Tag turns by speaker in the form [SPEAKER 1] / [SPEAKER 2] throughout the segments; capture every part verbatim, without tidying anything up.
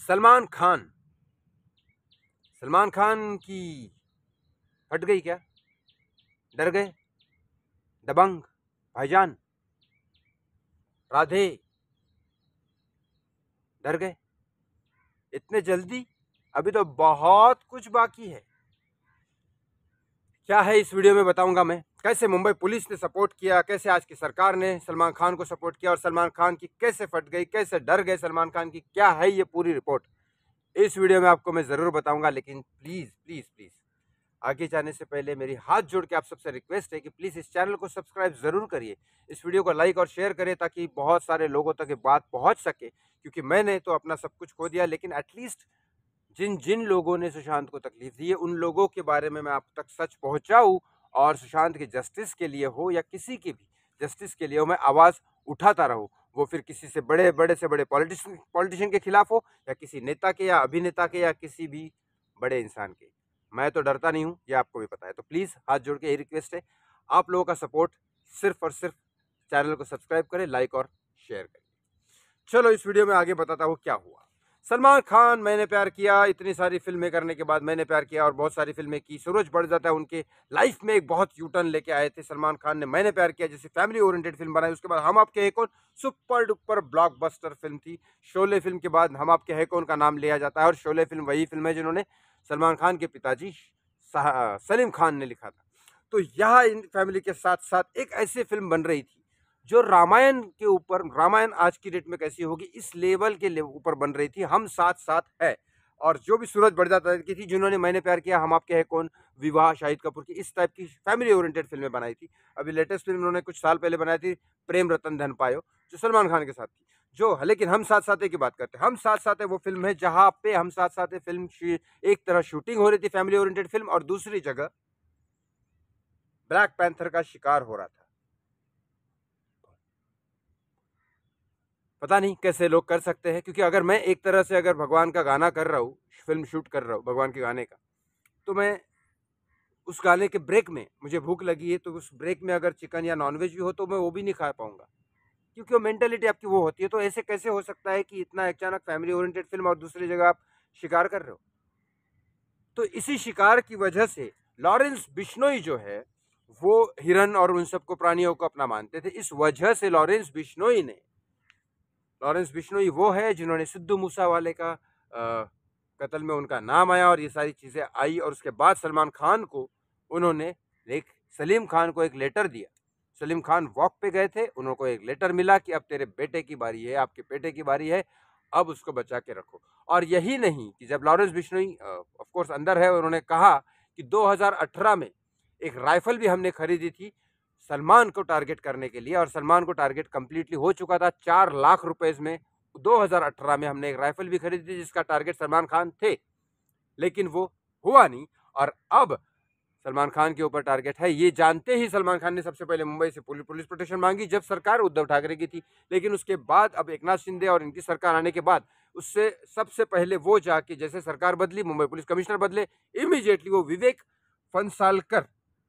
[SPEAKER 1] सलमान खान सलमान खान की हट गई क्या? डर गए? दबंग, भाईजान, राधे, डर गए इतने जल्दी? अभी तो बहुत कुछ बाकी है। क्या है इस वीडियो में बताऊंगा मैं। कैसे मुंबई पुलिस ने सपोर्ट किया, कैसे आज की सरकार ने सलमान खान को सपोर्ट किया और सलमान खान की कैसे फट गई, कैसे डर गए सलमान खान की, क्या है ये पूरी रिपोर्ट इस वीडियो में आपको मैं जरूर बताऊंगा। लेकिन प्लीज प्लीज प्लीज आगे जाने से पहले मेरी हाथ जोड़ के आप सबसे रिक्वेस्ट है कि प्लीज इस चैनल को सब्सक्राइब जरूर करिए, इस वीडियो को लाइक और शेयर करें ताकि बहुत सारे लोगों तक ये बात पहुंच सके। क्योंकि मैंने तो अपना सब कुछ खो दिया, लेकिन एटलीस्ट जिन जिन लोगों ने सुशांत को तकलीफ दी है उन लोगों के बारे में मैं आप तक सच पहुंचाऊं, और सुशांत के जस्टिस के लिए हो या किसी के भी जस्टिस के लिए हो, मैं आवाज़ उठाता रहूं। वो फिर किसी से बड़े बड़े से बड़े पॉलिटिशियन पॉलिटिशियन के खिलाफ हो, या किसी नेता के या अभिनेता के या किसी भी बड़े इंसान के। मैं तो डरता नहीं हूं, ये आपको भी पता है। तो प्लीज़ हाथ जोड़ के यही रिक्वेस्ट है, आप लोगों का सपोर्ट सिर्फ और सिर्फ चैनल को सब्सक्राइब करें, लाइक और शेयर करें। चलो इस वीडियो में आगे बताता हूँ क्या हुआ। सलमान खान, मैंने प्यार किया, इतनी सारी फिल्में करने के बाद मैंने प्यार किया और बहुत सारी फिल्में की। सूरज बढ़ जाता है उनके लाइफ में एक बहुत यूटर्न लेके आए थे सलमान खान ने। मैंने प्यार किया जैसे फैमिली ओरिएंटेड फिल्म बनाई, उसके बाद हम आपके है कौन सुपर डुपर ब्लॉकबस्टर फिल्म थी। शोले फिल्म के बाद हम आपके है कौन का नाम लिया जाता है, और शोले फिल्म वही फिल्म है जिन्होंने सलमान खान के पिताजी सलीम खान ने लिखा था। तो यहाँ इन फैमिली के साथ साथ एक ऐसी फिल्म बन रही थी जो रामायण के ऊपर, रामायण आज की डेट में कैसी होगी इस लेवल के ऊपर बन रही थी, हम साथ साथ है। और जो भी सूरज बढ़ जाता की थी, जिन्होंने मैंने प्यार किया, हम आपके है कौन, विवाह, शाहिद कपूर की, इस टाइप की फैमिली ओरिएंटेड फिल्में बनाई थी। अभी लेटेस्ट फिल्म उन्होंने कुछ साल पहले बनाई थी, प्रेम रतन धन पायो, जो सलमान खान के साथ थी। जो लेकिन हम साथ साथ की बात करते हैं, हम साथ साथ है वो फिल्म है जहां पे हम साथ साथ फिल्म एक तरह शूटिंग हो रही थी फैमिली ओरिएंटेड फिल्म, और दूसरी जगह ब्लैक पैंथर का शिकार हो रहा था। पता नहीं कैसे लोग कर सकते हैं, क्योंकि अगर मैं एक तरह से अगर भगवान का गाना कर रहा हूँ, फिल्म शूट कर रहा हूँ भगवान के गाने का, तो मैं उस गाने के ब्रेक में मुझे भूख लगी है, तो उस ब्रेक में अगर चिकन या नॉनवेज भी हो तो मैं वो भी नहीं खा पाऊंगा, क्योंकि वो मेंटेलिटी आपकी वो होती है। तो ऐसे कैसे हो सकता है कि इतना अचानक फैमिली ओरिएंटेड फिल्म और दूसरी जगह आप शिकार कर रहे हो? तो इसी शिकार की वजह से लॉरेंस बिश्नोई जो है वो हिरन और उन सबको प्राणियों को अपना मानते थे। इस वजह से लॉरेंस बिश्नोई ने लॉरेंस बिश्नोई वो है जिन्होंने सिद्धू मूसावाले का कत्ल में उनका नाम आया और ये सारी चीज़ें आई, और उसके बाद सलमान खान को उन्होंने एक सलीम खान को एक लेटर दिया। सलीम खान वॉक पे गए थे, उनको एक लेटर मिला कि अब तेरे बेटे की बारी है, आपके बेटे की बारी है, अब उसको बचा के रखो। और यही नहीं कि जब लॉरेंस बिश्नोई ऑफ कोर्स अंदर है, उन्होंने कहा कि दो हज़ार अठारह में एक राइफल भी हमने खरीदी थी सलमान को टारगेट करने के लिए, और सलमान को टारगेट कंप्लीटली हो चुका था। चार लाख रुपए में दो हज़ार अठारह में हमने एक राइफल भी खरीदी थी जिसका टारगेट सलमान खान थे, लेकिन वो हुआ नहीं। और अब सलमान खान के ऊपर टारगेट है, ये जानते ही सलमान खान ने सबसे पहले मुंबई से पुलिस प्रोटेक्शन मांगी जब सरकार उद्धव ठाकरे की थी। लेकिन उसके बाद अब एकनाथ शिंदे और इनकी सरकार आने के बाद उससे सबसे पहले वो जाके, जैसे सरकार बदली, मुंबई पुलिस कमिश्नर बदले, इमीडिएटली वो विवेक फंसालकर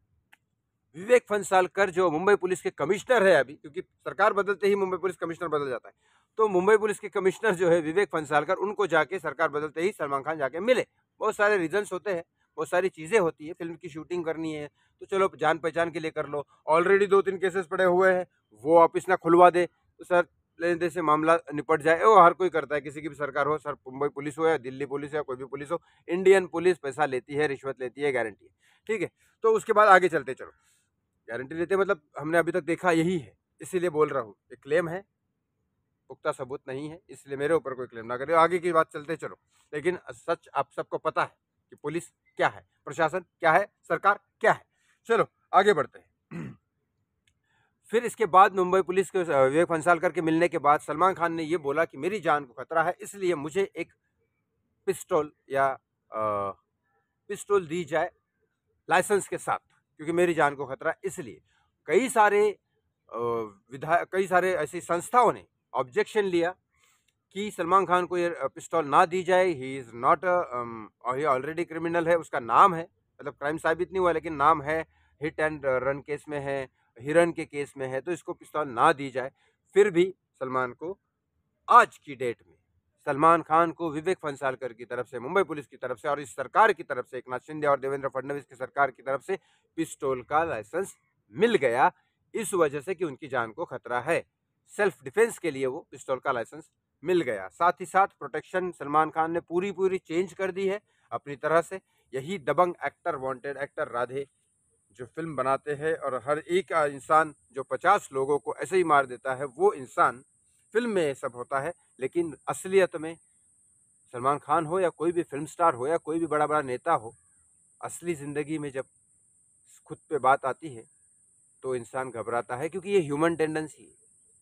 [SPEAKER 1] विवेक फंसालकर जो मुंबई पुलिस के कमिश्नर है अभी, क्योंकि सरकार बदलते ही मुंबई पुलिस कमिश्नर बदल जाता है, तो मुंबई पुलिस के कमिश्नर जो है विवेक फंसालकर, उनको जाके सरकार बदलते ही सलमान खान जाके मिले। बहुत सारे रीजंस होते हैं, बहुत सारी चीज़ें होती है, फिल्म की शूटिंग करनी है तो चलो जान पहचान के लिए कर लो। ऑलरेडी दो तीन केसेस पड़े हुए हैं, वो ऑफिस ना खुलवा दे तो सर लेने दे से मामला निपट जाए। वो हर कोई करता है, किसी की भी सरकार हो, सर मुंबई पुलिस हो या दिल्ली पुलिस हो या कोई भी पुलिस हो, इंडियन पुलिस पैसा लेती है, रिश्वत लेती है, गारंटी है, ठीक है। तो उसके बाद आगे चलते, चलो गारंटी लेते मतलब हमने अभी तक देखा यही है, इसीलिए बोल रहा हूँ। एक क्लेम है, पुख्ता सबूत नहीं है, इसलिए मेरे ऊपर कोई क्लेम ना करे। आगे की बात चलते चलो। लेकिन सच आप सबको पता है कि पुलिस क्या है, प्रशासन क्या है, सरकार क्या है। चलो आगे बढ़ते हैं। फिर इसके बाद मुंबई पुलिस के विवेक फंसालकर के मिलने के बाद सलमान खान ने ये बोला कि मेरी जान को खतरा है, इसलिए मुझे एक पिस्टल या आ, पिस्टल दी जाए लाइसेंस के साथ, क्योंकि मेरी जान को खतरा है। इसलिए कई सारे विधायक, कई सारे ऐसी संस्थाओं ने ऑब्जेक्शन लिया कि सलमान खान को ये पिस्टल ना दी जाए। He is not he already criminal है, उसका नाम है, मतलब क्राइम साबित नहीं हुआ लेकिन नाम है, हिट एंड रन केस में है, हिरन के केस में है, तो इसको पिस्तौल ना दी जाए। फिर भी सलमान को आज की डेट में सलमान खान को विवेक फंसालकर की तरफ से, मुंबई पुलिस की तरफ से और इस सरकार की तरफ से, एकनाथ शिंदे और देवेंद्र फडणवीस की सरकार की तरफ से पिस्तौल का लाइसेंस मिल गया, इस वजह से कि उनकी जान को खतरा है। सेल्फ डिफेंस के लिए वो पिस्तौल का लाइसेंस मिल गया। साथ ही साथ प्रोटेक्शन सलमान खान ने पूरी पूरी चेंज कर दी है अपनी तरह से। यही दबंग एक्टर, वांटेड एक्टर राधे जो फिल्म बनाते हैं और हर एक इंसान जो पचास लोगों को ऐसे ही मार देता है, वो इंसान फिल्म में सब होता है, लेकिन असलियत में सलमान खान हो या कोई भी फिल्म स्टार हो या कोई भी बड़ा बड़ा नेता हो, असली ज़िंदगी में जब खुद पे बात आती है तो इंसान घबराता है, क्योंकि ये ह्यूमन टेंडेंसी है।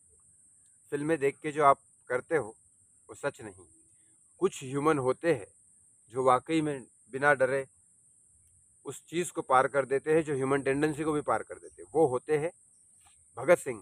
[SPEAKER 1] फिल्में देख के जो आप करते हो वो सच नहीं। कुछ ह्यूमन होते हैं जो वाकई में बिना डरे उस चीज़ को पार कर देते हैं, जो ह्यूमन टेंडेंसी को भी पार कर देते हैं। वो होते हैं भगत सिंह,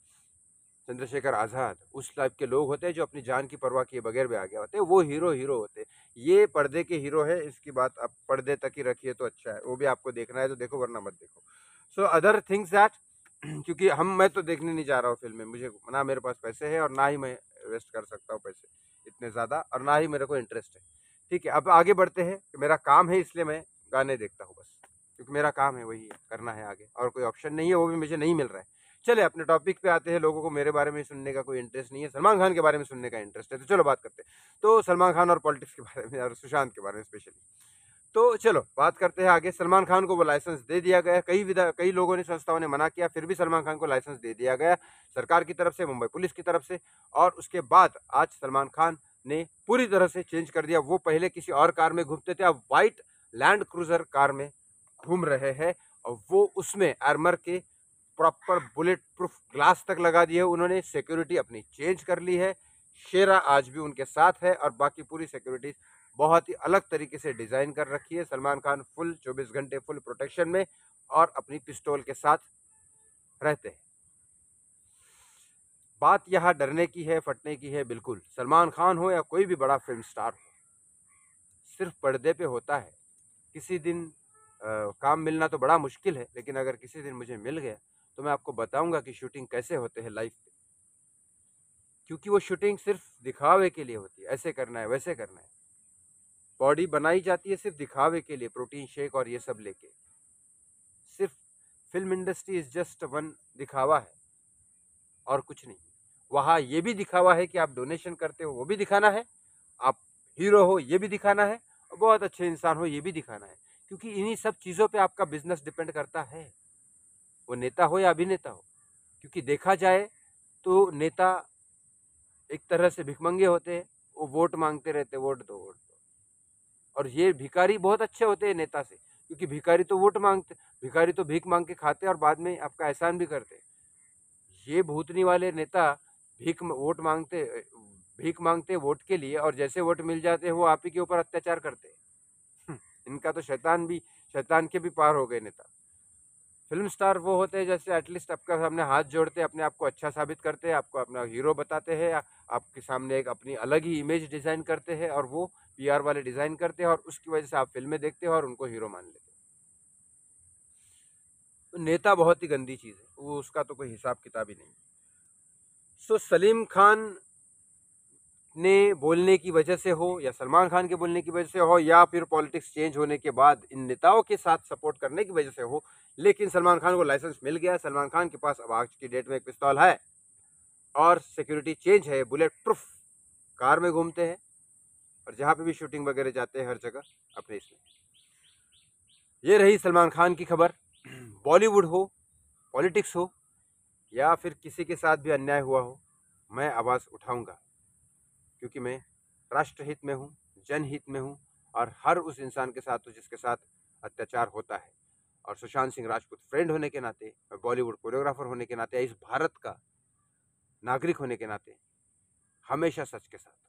[SPEAKER 1] चंद्रशेखर आज़ाद, उस टाइप के लोग होते हैं जो अपनी जान की परवाह किए बगैर भी आगे होते हैं। वो हीरो हीरो होते हैं। ये पर्दे के हीरो है, इसकी बात आप पर्दे तक ही रखिए तो अच्छा है। वो भी आपको देखना है तो देखो, वरना मत देखो। सो अदर थिंग्स दैट, क्योंकि हम मैं तो देखने नहीं जा रहा हूँ फिल्में। मुझे ना मेरे पास पैसे है और ना ही मैं वेस्ट कर सकता हूँ पैसे इतने ज़्यादा, और ना ही मेरे को इंटरेस्ट है। ठीक है, अब आगे बढ़ते हैं। मेरा काम है इसलिए मैं गाने देखता हूँ बस, क्योंकि मेरा काम है, वही करना है आगे, और कोई ऑप्शन नहीं है, वो भी मुझे नहीं मिल रहा है। चले अपने टॉपिक पे आते हैं। लोगों को मेरे बारे में सुनने का कोई इंटरेस्ट नहीं है, सलमान खान के बारे में सुनने का इंटरेस्ट है। तो चलो बात करते हैं। तो सलमान खान और पॉलिटिक्स के बारे में और सुशांत के बारे में स्पेशली। तो चलो बात करते हैं आगे। सलमान खान को वो लाइसेंस दे दिया गया। कई विधा कई लोगों ने, संस्थाओं ने मना किया, फिर भी सलमान खान को लाइसेंस दे दिया गया सरकार की तरफ से, मुंबई पुलिस की तरफ से। और उसके बाद आज सलमान खान ने पूरी तरह से चेंज कर दिया। वो पहले किसी और कार में घूमते थे, अब वाइट लैंड क्रूजर कार में घूम रहे हैं, और वो उसमें आर्मर के प्रॉपर बुलेट प्रूफ ग्लास तक लगा दिए। उन्होंने सिक्योरिटी अपनी चेंज कर ली है। शेरा आज भी उनके साथ है, और बाकी पूरी सिक्योरिटी बहुत ही अलग तरीके से डिज़ाइन कर रखी है। सलमान खान फुल चौबीस घंटे फुल प्रोटेक्शन में और अपनी पिस्तौल के साथ रहते हैं। बात यहाँ डरने की है, फटने की है। बिल्कुल, सलमान खान हो या कोई भी बड़ा फिल्म स्टार हो, सिर्फ पर्दे पे होता है। किसी दिन आ, काम मिलना तो बड़ा मुश्किल है, लेकिन अगर किसी दिन मुझे मिल गया तो मैं आपको बताऊंगा कि शूटिंग कैसे होते हैं लाइफ पे। क्योंकि वो शूटिंग सिर्फ दिखावे के लिए होती है, ऐसे करना है वैसे करना है। बॉडी बनाई जाती है सिर्फ दिखावे के लिए, प्रोटीन शेक और ये सब लेके। सिर्फ film industry is just one दिखावा है और कुछ नहीं। वहाँ ये भी दिखावा है कि आप डोनेशन करते हो, वो भी दिखाना है, आप हीरो हो ये भी दिखाना है, और बहुत अच्छे इंसान हो ये भी दिखाना है। क्योंकि इन्हीं सब चीज़ों पे आपका बिजनेस डिपेंड करता है, वो नेता हो या अभिनेता हो। क्योंकि देखा जाए तो नेता एक तरह से भिखमंगे होते हैं, वो वोट मांगते रहते, वोट दो वोट दो। और ये भिखारी बहुत अच्छे होते हैं नेता से, क्योंकि भिखारी तो वोट मांगते, भिखारी तो भीख मांग के खाते और बाद में आपका एहसान भी करते। ये भूतनी वाले नेता भीख वोट मांगते, भीख मांगते वोट के लिए, और जैसे वोट मिल जाते हैं वो आप ही के ऊपर अत्याचार करते हैं। इनका तो शैतान भी, शैतान के भी पार हो गए नेता। फिल्म स्टार वो होते हैं जैसे एटलीस्ट आपका सामने हाथ जोड़ते, अपने आप को अच्छा साबित करते हैं, आपको अपना हीरो बताते हैं, आपके सामने एक अपनी अलग ही इमेज डिज़ाइन करते हैं, और वो पीआर वाले डिज़ाइन करते हैं, और उसकी वजह से आप फिल्में देखते हो और उनको हीरो मान लेते हो। तो नेता बहुत ही गंदी चीज़ है, वो उसका तो कोई हिसाब किताब ही नहीं। सो सलीम खान ने बोलने की वजह से हो, या सलमान खान के बोलने की वजह से हो, या फिर पॉलिटिक्स चेंज होने के बाद इन नेताओं के साथ सपोर्ट करने की वजह से हो, लेकिन सलमान खान को लाइसेंस मिल गया। सलमान खान के पास अब आज की डेट में एक पिस्तौल है और सिक्योरिटी चेंज है, बुलेट प्रूफ कार में घूमते हैं, और जहाँ पे भी शूटिंग वगैरह जाते हैं हर जगह अपने इसमें। ये रही सलमान खान की खबर। बॉलीवुड हो, पॉलिटिक्स हो, या फिर किसी के साथ भी अन्याय हुआ हो, मैं आवाज़ उठाऊंगा, क्योंकि मैं राष्ट्रहित में हूँ, जनहित में हूँ, और हर उस इंसान के साथ हूँ जिसके साथ अत्याचार होता है। और सुशांत सिंह राजपूत फ्रेंड होने के नाते, बॉलीवुड कोरियोग्राफर होने के नाते, इस भारत का नागरिक होने के नाते हमेशा सच के साथ।